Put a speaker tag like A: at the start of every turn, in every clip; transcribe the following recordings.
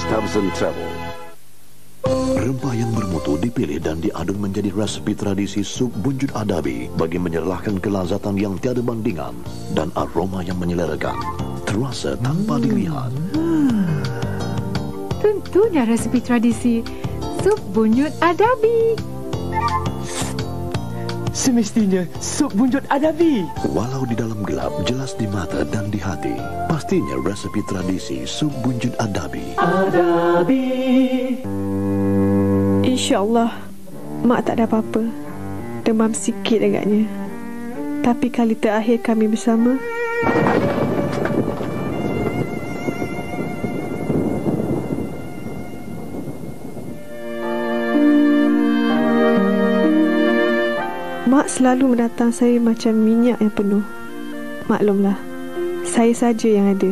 A: Tavsan Travel.
B: Rempah yang bermutu dipilih dan diadun menjadi resepi tradisi sup bunjut adabi bagi menyerahkan kelazatan yang tiada bandingan dan aroma yang menyelerakan, terasa tanpa dilihat.
C: Tentunya resepi tradisi sup bunjut adabi.
D: Semestinya sup bunjut adabi.
B: Walau di dalam gelap, jelas di mata dan di hati. Pastinya resepi tradisi sup bunjut adabi.
D: Adabi.
E: InsyaAllah, Mak tak ada apa-apa. Demam sikit agaknya. Tapi kali terakhir kami bersama, Mak selalu mendatang saya macam minyak yang penuh. Maklumlah, saya saja yang ada.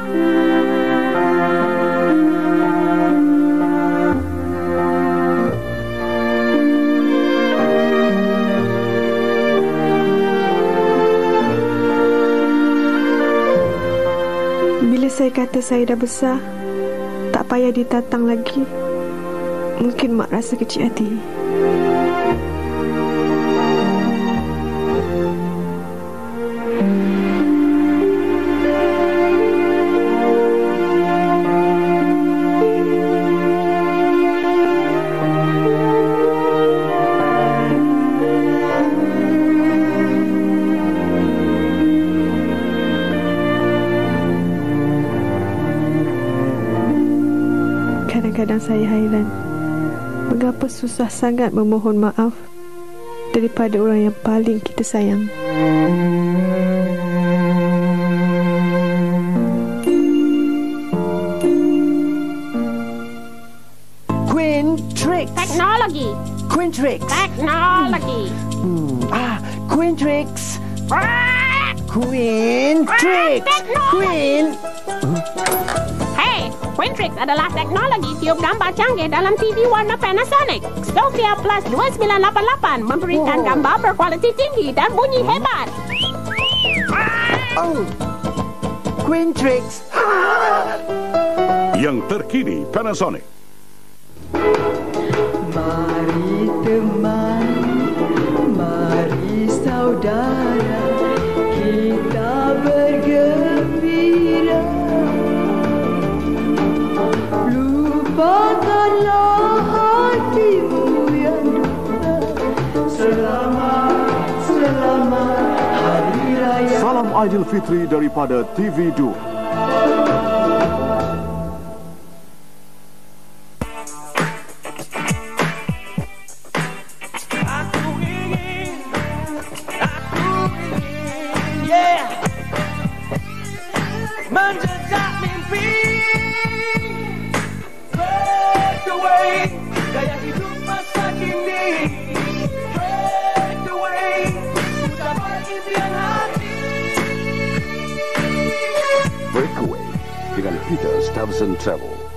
E: Bila saya kata saya dah besar, tak payah ditatang lagi, mungkin Mak rasa kecil hati. Kadang-kadang saya hairan mengapa susah sangat memohon maaf daripada orang yang paling kita sayang.
D: Quintrix.
F: Teknologi.
D: Quintrix.
F: Teknologi.
D: Quintrix. Quintrix. Queen.
F: Hey, Quintrix adalah teknologi tiup gambar canggih dalam TV warna Panasonic. Sofia Plus 2988 memberikan gambar berkualiti tinggi dan bunyi hebat.
D: Oh, Quintrix.
A: Yang terkini Panasonic.
G: Mari teman, mari saudara, kita bergembira. Lupakanlah hatimu yang duka. Selamat, selamat Hari Raya.
A: Salam Aidilfitri daripada TV2.
D: Menjejak mimpi, break away gaya hidup masa kini, break away ucapan impian hati.
A: Breakaway dengan Peter Tavsan Travel.